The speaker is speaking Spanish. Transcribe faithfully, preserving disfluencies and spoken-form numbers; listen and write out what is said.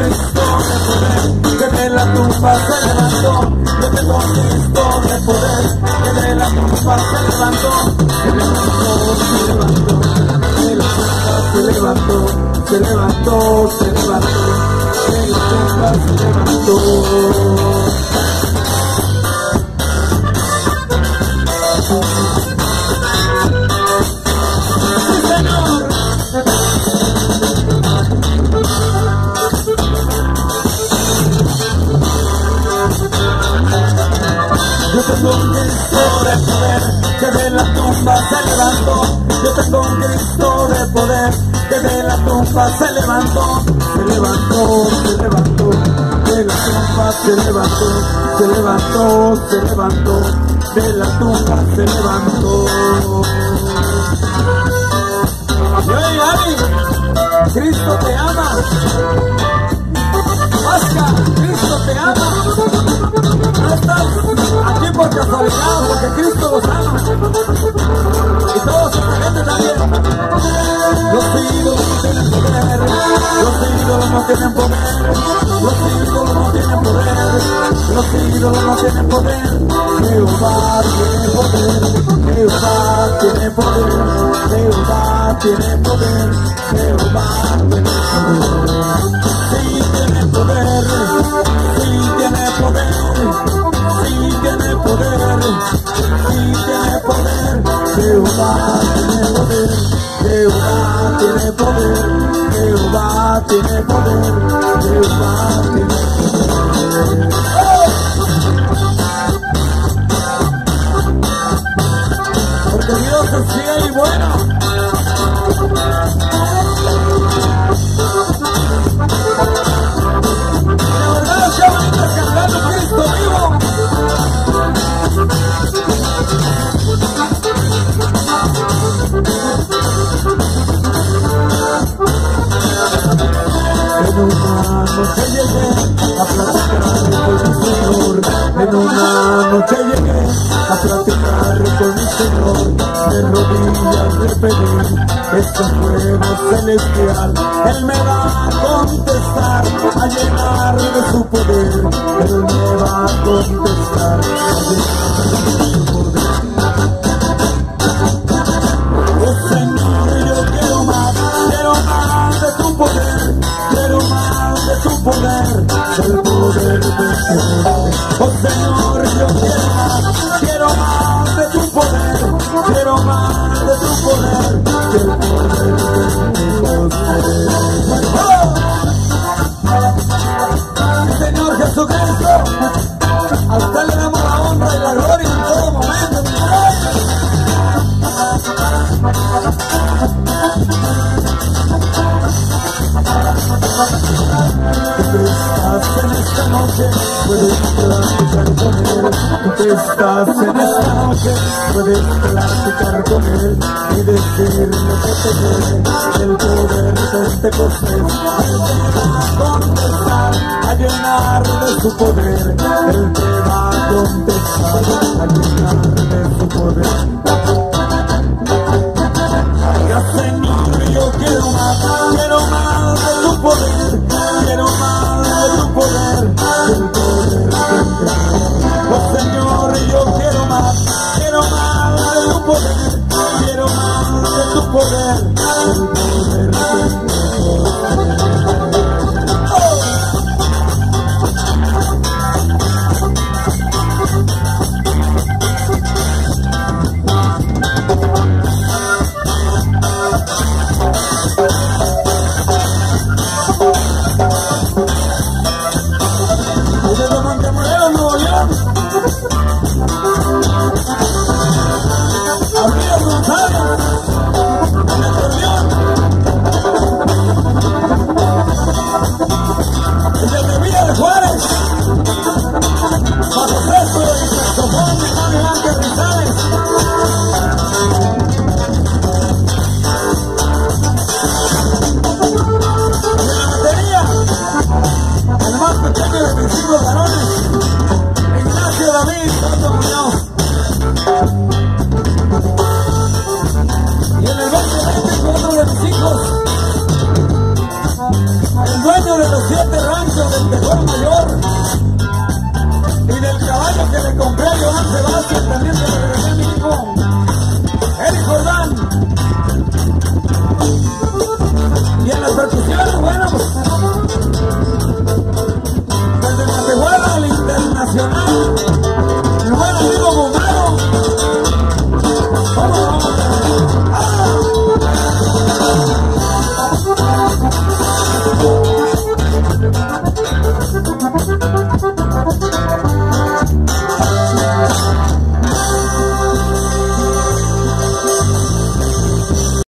Cristo de poder, que de la tumba se levantó. Yo tengo un Cristo de poder, que de la tumba se levantó. Se levantó, se levantó, de la tumba se levantó, se levantó, se levantó, de la tumba se levantó. Yo tengo un Cristo de poder, que de la tumba se levantó. Yo tengo un Cristo de poder, que de la tumba se levantó. Se levantó, se levantó, de la tumba se levantó. Se levantó, se levantó, de la tumba se levantó. ¡Hey, Ari! ¡Cristo te ama! ¡Vasca! ¡Cristo te ama! No estás aquí por casualidad, porque Cristo los ama. Y todos sus agentes también. Los ídolos no tienen poder. Los ídolos no tienen poder. Los ídolos no tienen poder. Los ídolos no tienen poder. Jehová tiene poder. Jehová tiene poder. Jehová tiene poder. Jehová tiene poder. Sí tiene poder. Sí tiene poder. Sí tiene poder, sí tiene poder, Jehová tiene poder, Jehová tiene poder, Jehová tiene poder, Jehová tiene poder. ¡Oh! Porque Dios es fiel y bueno. La verdad es que ahorita cantando Cristo vivo. En una noche llegué a platicar con mi Señor. En una noche llegué a platicar con mi Señor. De rodillas le pedí ese fuego celestial. Él me va a contestar, a llenar de su poder. Él me va a contestar, a llenar de su poder. Oh Señor, yo quiero más, quiero más de tu poder. Quiero más de tu poder, del poder de tu poder. Oh Señor, yo quiero más, quiero más de tu poder. Quiero más de tu poder, del poder de tu poder. ¡Oh! Señor Jesucristo, a usted le damos la honra y la gloria en todo momento, mi Rey. Tú estás en esta noche, puedes platicar con él. Tú estás en esta noche, puedes platicar con él y decirle que te quiere. El poder de Pentecostés, él te va a contestar, a llenar de su poder. Él te va a contestar, a llenar de su poder. Señor, yo quiero más, quiero más de tu poder, quiero más de tu poder, del poder de tu. Oh Señor, yo quiero más, quiero más de tu poder, quiero más de tu poder, del poder de tu. El dueño dueño de los siete ranchos del mejor mayor y del caballo que le compré a Joan Sebastián, también se lo regalé a mi hijo Eric Jordán. Y en las percusiones